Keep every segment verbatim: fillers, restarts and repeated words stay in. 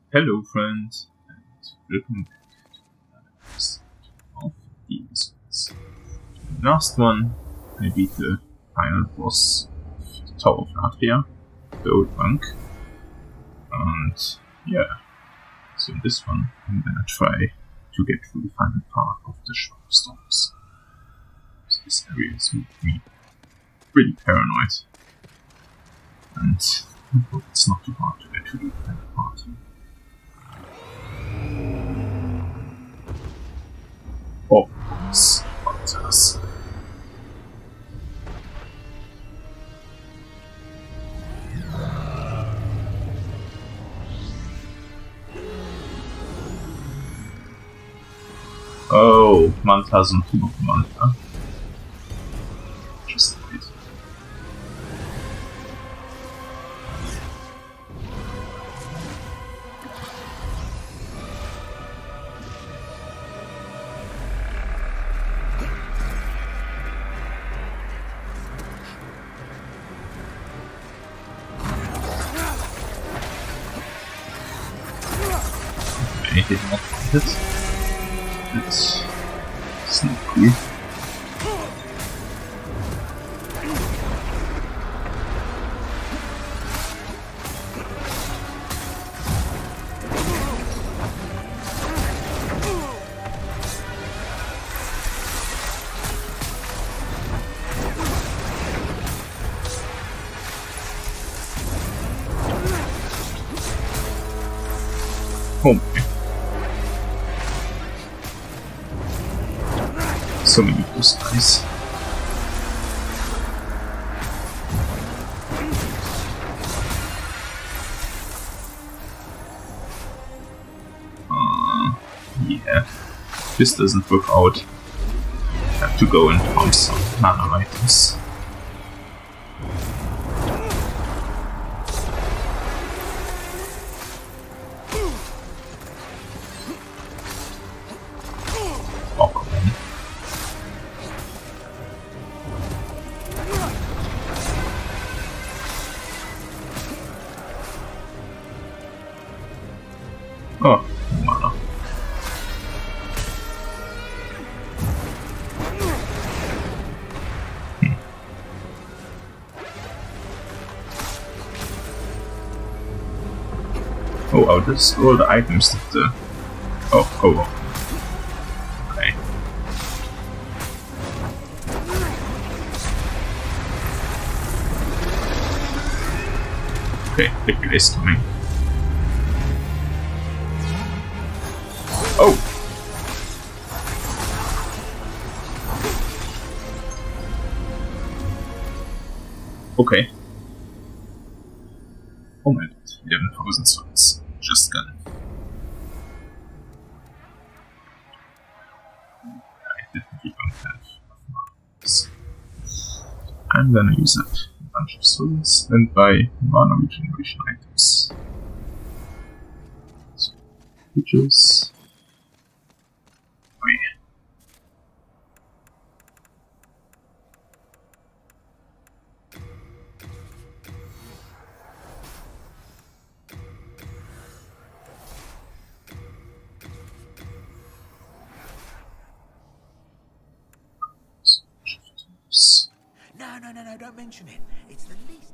Hello friends, and welcome back to another episode of these ones. The last one, I beat the final boss of the Tower of Adria, the old monk. And yeah, so in this one I'm gonna try to get through the final part of the Shock Storms. So this area is making me pretty paranoid. And I hope it's not too hard to get to the final part here. Of course, mantas. Oh, mantas and not manta. Just wait. I did not find it. It's, it's not cool. Oh my. So many of those guys. Uh, yeah, this doesn't work out. I have to go and farm some mana items. Oh, mana. Hmm. Oh, oh, that's all the items that the... Oh, oh, oh. Okay. Okay, big place coming. Oh! Okay. Oh my god, eleven thousand souls. Just gone. I definitely don't have enough mana. I'm gonna use up a bunch of souls and buy mana regeneration items. So, witches. Oh yeah. No, no, no, no, don't mention it. It's the least.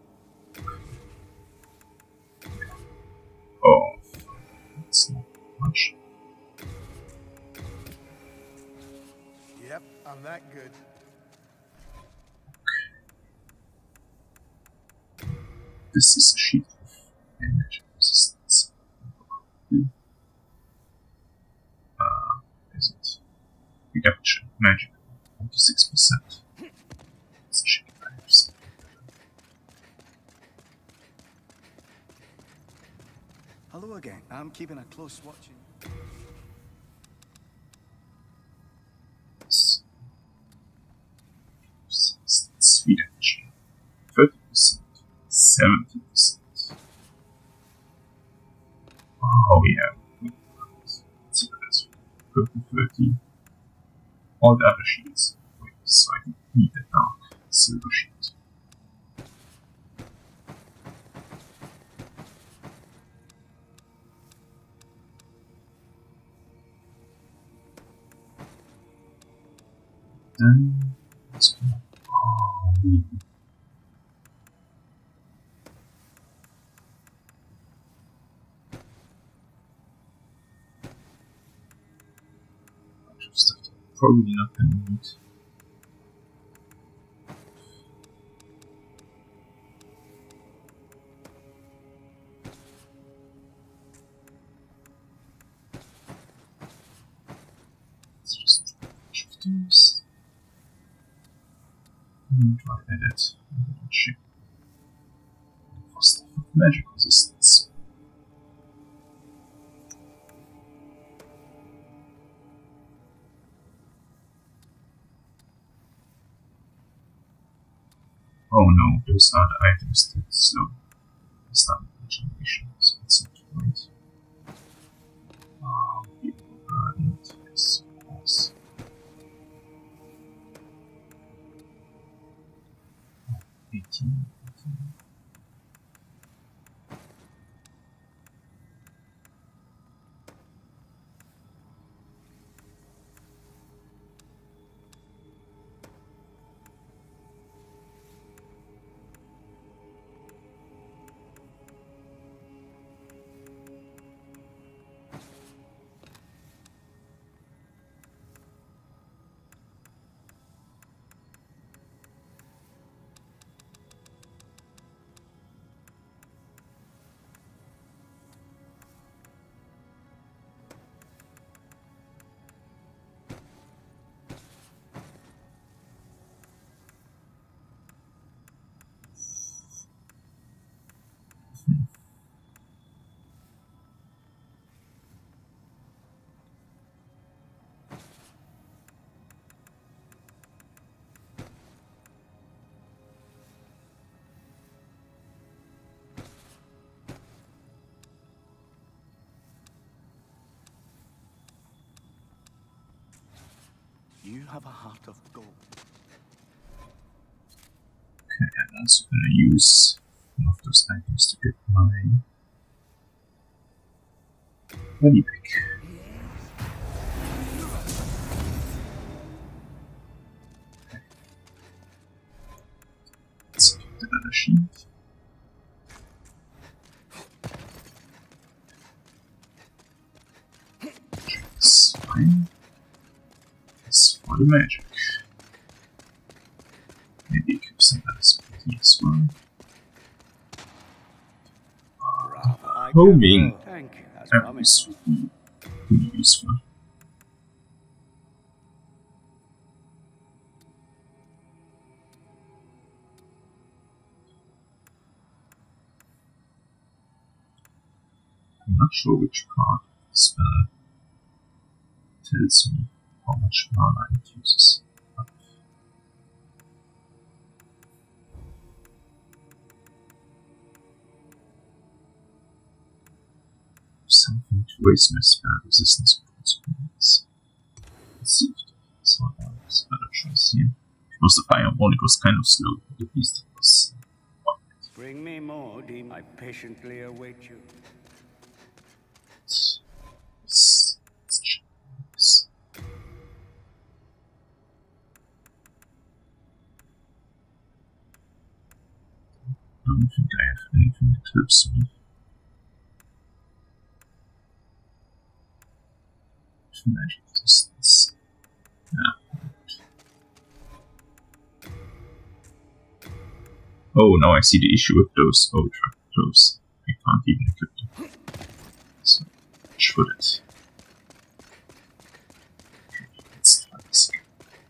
Oh, that's not much. Yep, I'm that good. This is a sheet of damage resistance. Uh, is it? Reduction, magic, forty-six percent. Let's check that. Hello again. I'm keeping a close watch. Sweet action. thirty percent. seventy percent. Oh yeah. Let's see what that's for. thirty, thirty. All the other sheets. Wait, so I don't need the dark silver sheet. Then let's go. Oh, really? Bunch of stuff that I'm probably not gonna need. Let's just try a bunch of those. And try to edit and check for stuff with magic resistance. Oh no, those are the items that slow the stamina regeneration, so it's not right. Ah, people burdened, yes, of course. eighteen, eighteen. You have a heart of gold. Okay, I'm also gonna use one of those items to get my body pick. Okay. Let's pick the other sheet. Check's fine. As for the magic. Maybe equip some other ability as well. Uh, homing. Thank you. As That promised. would be pretty useful. I'm not sure which part of the spell tells me how much mana it uses. But something to raise my spell resistance consequences. Let's see if there's a better choice here. Because the fire harmonic was kind of slow, but at least it was uh, one minute. Bring me more, demon. I patiently await you. Let's, let's, let's check this. I don't think I have anything that helps me. Magic resistance. Yeah. Oh, now I see the issue with those. Oh, track close. I can't even equip them. So, should it? Okay, let's try this again.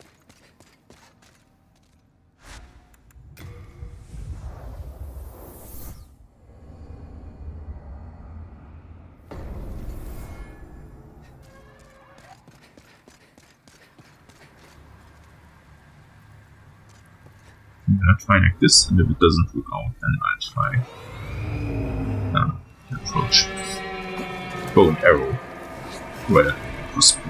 I'm gonna try like this, and if it doesn't work out, then I'll try uh, the approach with bow and arrow. Well, possible.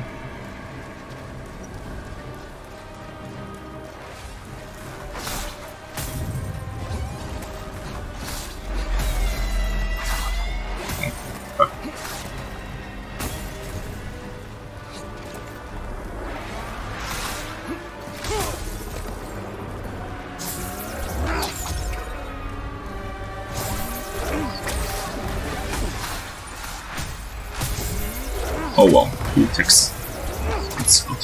Oh wow, cool text. That's good.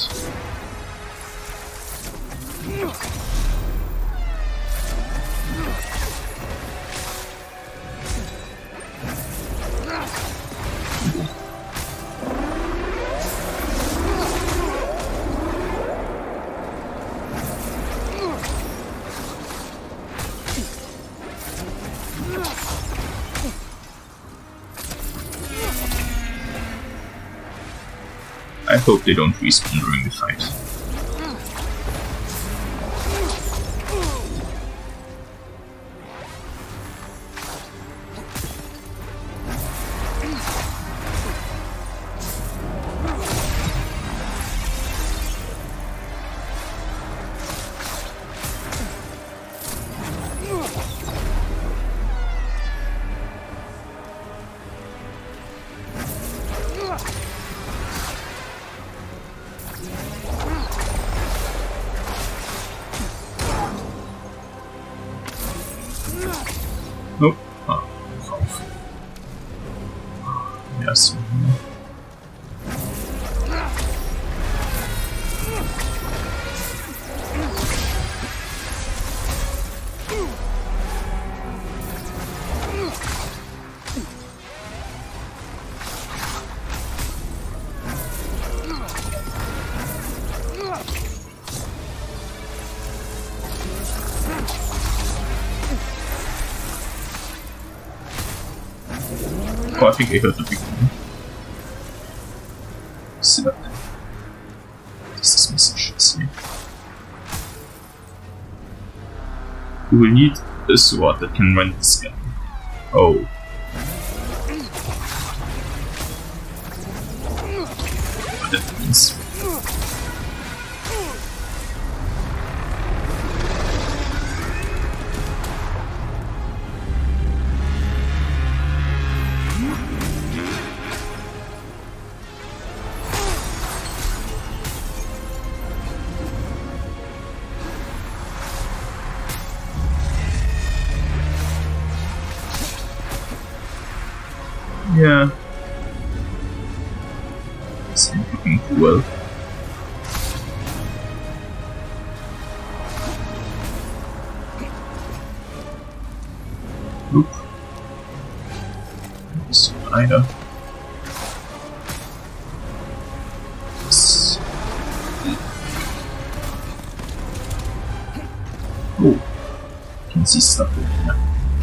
I hope they don't respawn during the fight. Nope. Ah, drauf. Ja, so. Oh, I think I heard the big one. So, this is message, let's see. We will need a sword that can rend the sky. Oh. What that means. Yeah. It's not looking too well. Oop. So either. Yes. Oh. I can see stuff over here.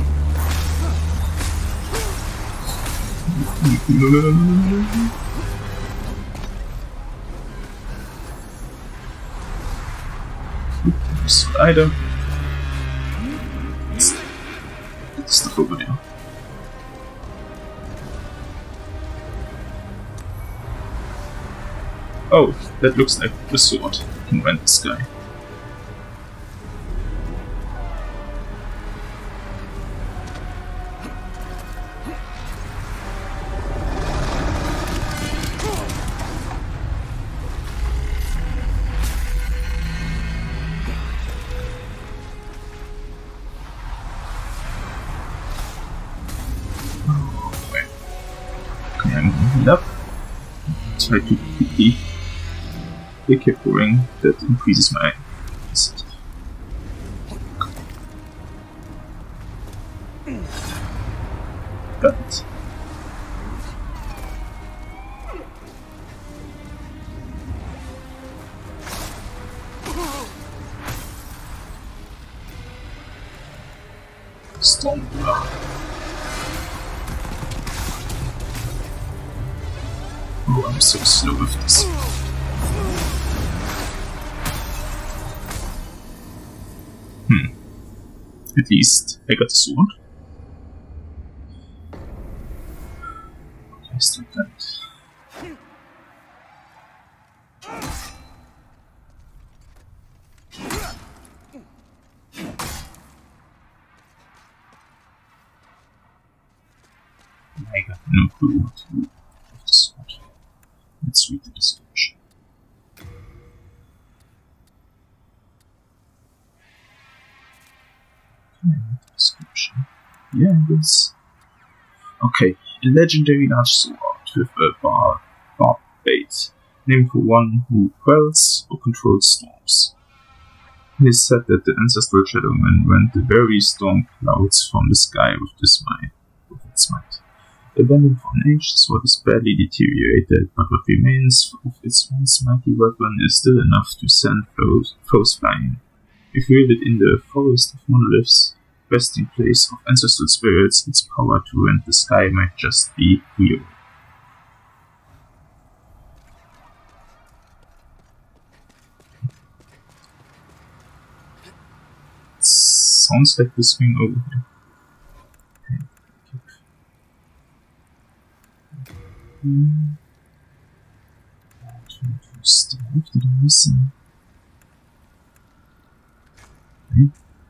So either. It's stuff over there. Oh, that looks like the sword can rend the sky. Up. Try to quickly pick a ring that increases my acid. Got it. Storm block. Oh, I'm so slow with this. Hmm. At least I got the sword. I still can't. I got no clue what to do with the sword. Let's read the description. Okay, description. Yeah, it is. Okay, a legendary large sword with a bar, barbed name for one who quells or controls storms. It is said that the ancestral Shadowman rent the very storm clouds from the sky with, this might, with its might. Abandoned for an age, the sword is badly deteriorated, but what remains of its once mighty weapon is still enough to send foes, foes flying. If wielded in the forest of monoliths, resting place of ancestral spirits, its power to rend the sky might just be real. Sounds like this thing over here. Okay. Hmm. Stuff that I'm missing. Okay.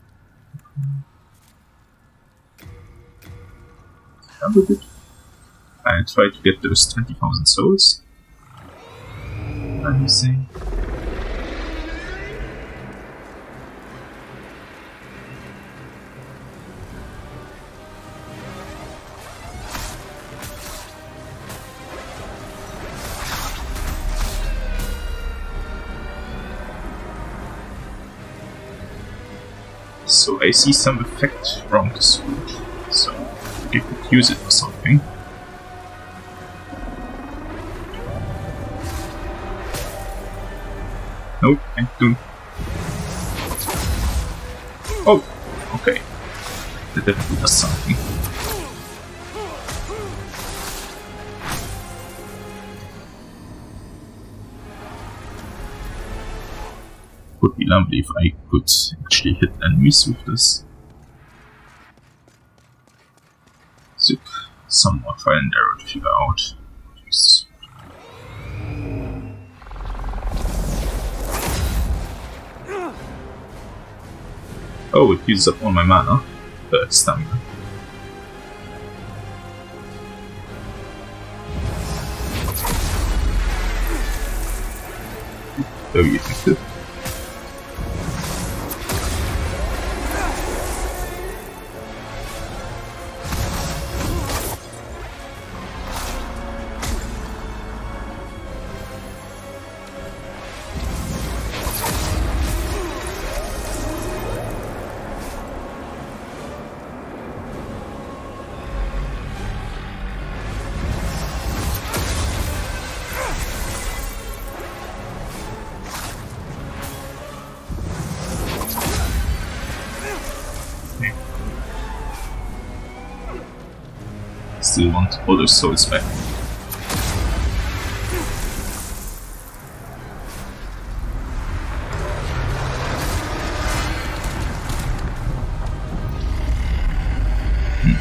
Have a bit. I try to get those twenty thousand souls. Let me see. So I see some effect around the sword, so I could use it for something. Nope, I don't. Oh, okay. That definitely does something. Would be lovely if I could actually hit enemies with this. So, some more trial and error to figure out. Oh, it uses up all my mana. Uh, stamina. Very effective. Still want all those souls back. Hmm.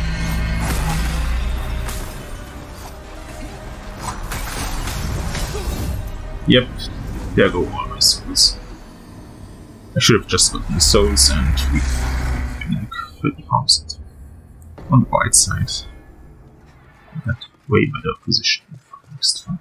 Yep, there go all my souls. I should have just gotten the souls and we've like thirty thousand. On the right side. That way better position for the next fight.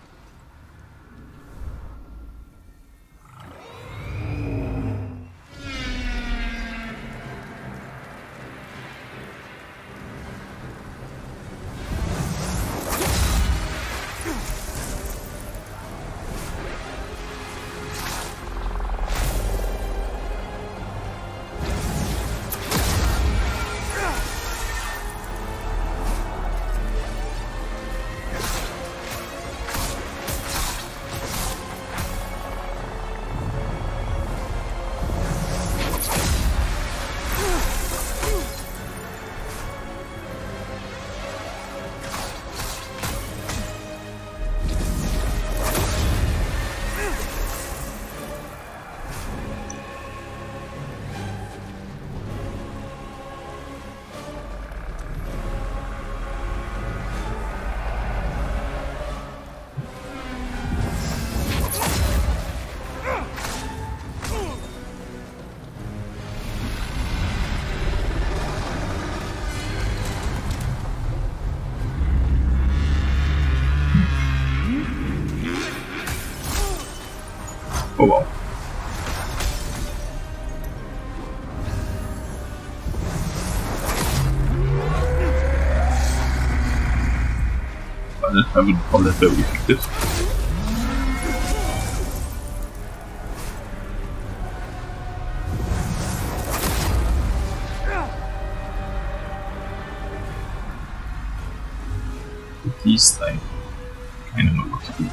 Oh well. I wouldn't call that very effective. at least I kind of know what to do.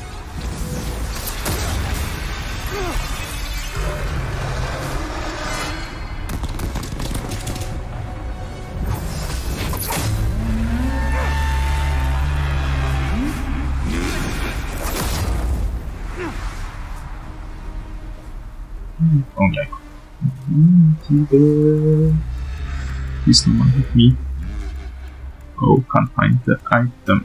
Oh yeah. Please no one hit me. Oh, can't find the item.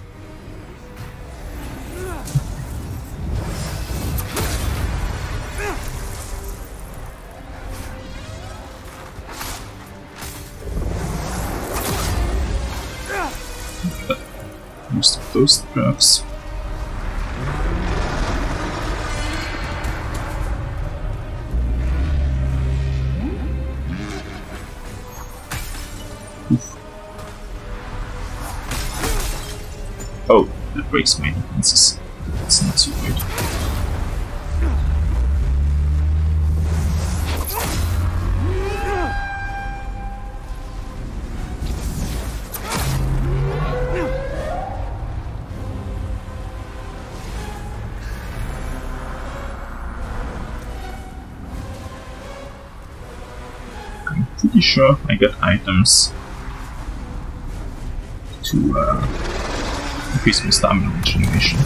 Most of those drugs. Oh, that breaks my defenses. That's not so good. I'm pretty sure I got items to uh, increase my stamina regeneration.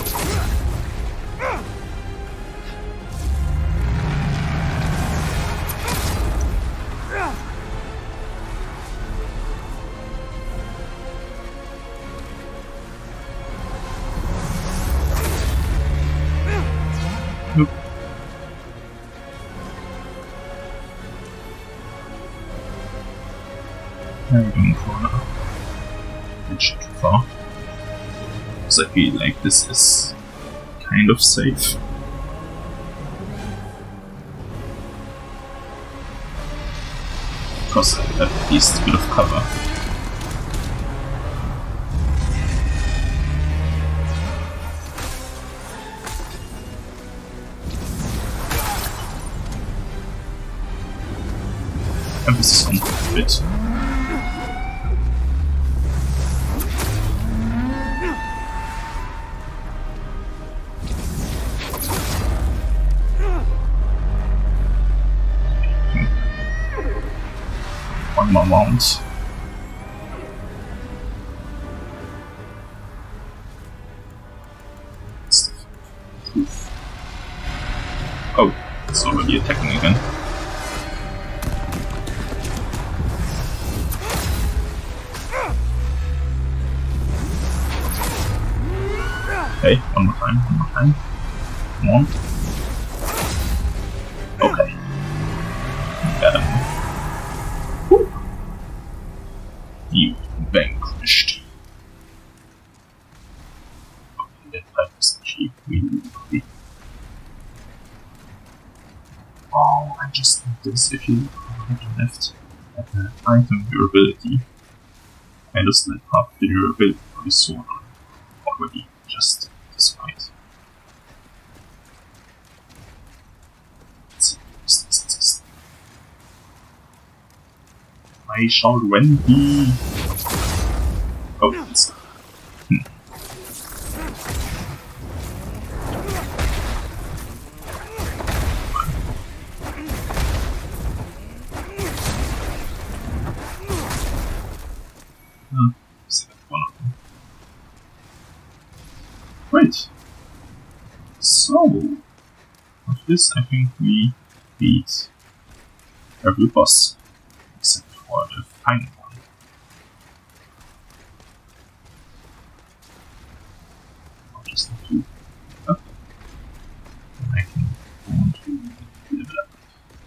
Nope. I don't wanna reach too far. I feel like this is kind of safe. Because I have at least a bit of cover. And this is on a bit. One more round. Oh, it's already attacking again. Okay, one more time, one more time. Come on. Okay. Got him. You vanquished. Okay, that fight was actually really quick. Oh, I just noticed if you have left at the item durability, I just let half the durability for the sword already, just this fight. I shall rend thee. Oh, it's. Hmm. Oh, is that one of them? Great. So, with this, I think we beat every boss. Except for the final one. I'll just have to up. And I can go on to level up.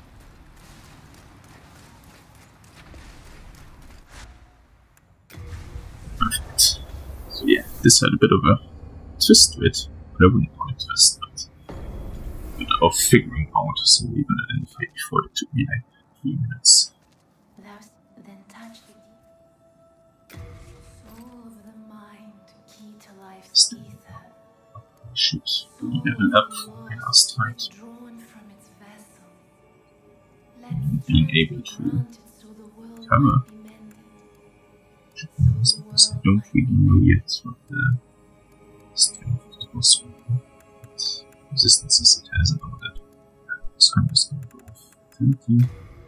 Perfect. So yeah, this had a bit of a twist to it, but I wouldn't call it a twist, but a bit of figuring out, so we're gonna identify before it took me like three minutes. Then touch the deep soul of the mind, key to life's ether. I should really level up for my last fight. Being able to cover should be nice. don't really know yet what the strength of the boss will be, what resistances it has and all that. So I'm just gonna go with thirty.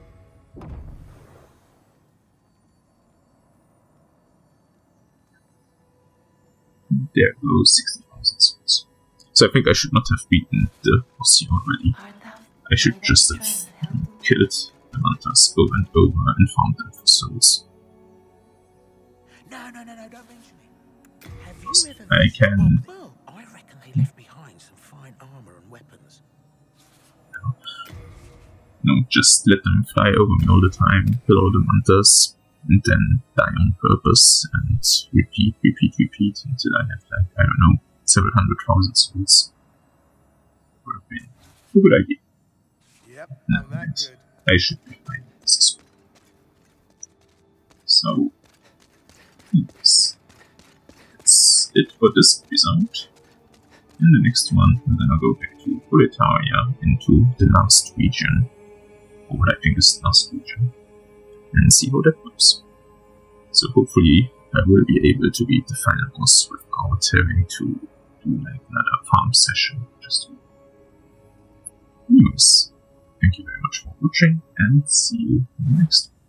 There goes sixty thousand souls. So I think I should not have beaten the boss here already. I should just have killed the mantas over and over and farmed them for souls. No, no, no, no, don't mention it. Have you ever I can. Well, I reckon they left behind some fine armor and weapons. No, just let them fly over me all the time, kill all the mantas, and then die on purpose, and repeat, repeat, repeat until I have, like, I don't know, several hundred thousand souls. Would have been a good idea. Yep, not that good. I should be fine with this as well. So, yes. That's it for this episode. In the next one, we're gonna go back to Boletaria, into the last region, or what I think is the last region, and see how that goes. So hopefully I will be able to beat the final boss without having to do like another farm session. Just to... Anyways, thank you very much for watching, and see you in the next one.